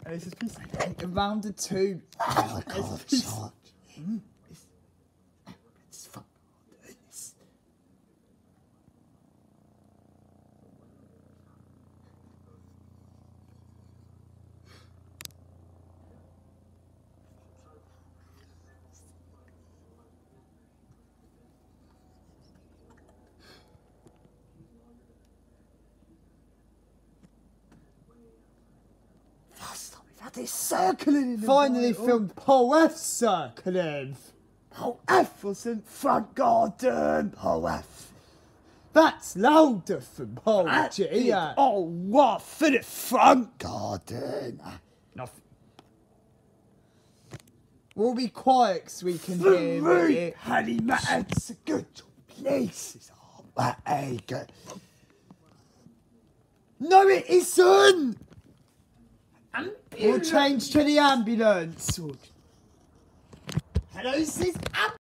It's a piece around the two. Oh, I can't charge. It's fun. This circling in the Finally filmed Pole F circling. Pole F was in front garden. Pole F. That's louder than Pole G. Yeah. Oh, what? For the front garden. Nothing. We'll be quiet so we can hear it. Honey, man, it's a good place. Oh, hey, good. No, it isn't. We'll change to the ambulance. Hello, this is